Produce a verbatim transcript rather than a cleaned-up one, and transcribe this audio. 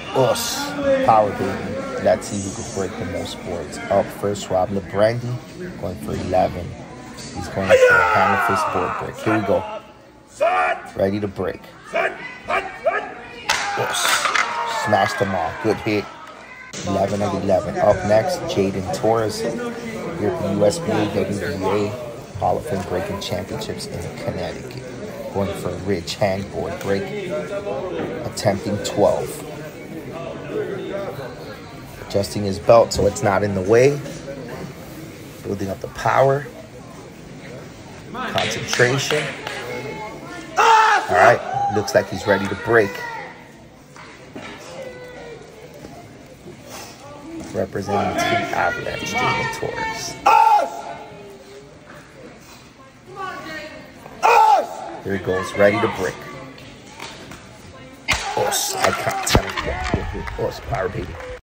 Us. Power baby. Let's see who can break the most boards. Up first, Rob Librandi going for eleven. He's going for a hand of fist board break. Here we go. Ready to break. Us. Smash them all. Good hit. eleven of eleven. Up next, Jayden Torres here at the U S B A W B A Hall of Fame Breaking Championships in Connecticut. Going for a ridge handboard break. Attempting twelve. Adjusting his belt so it's not in the way. Building up the power. Concentration. All right, looks like he's ready to break. Representing Team Avalanche, Jayden Torres. Here he goes, ready to break. Oh, I can't tell him. Oh, power baby.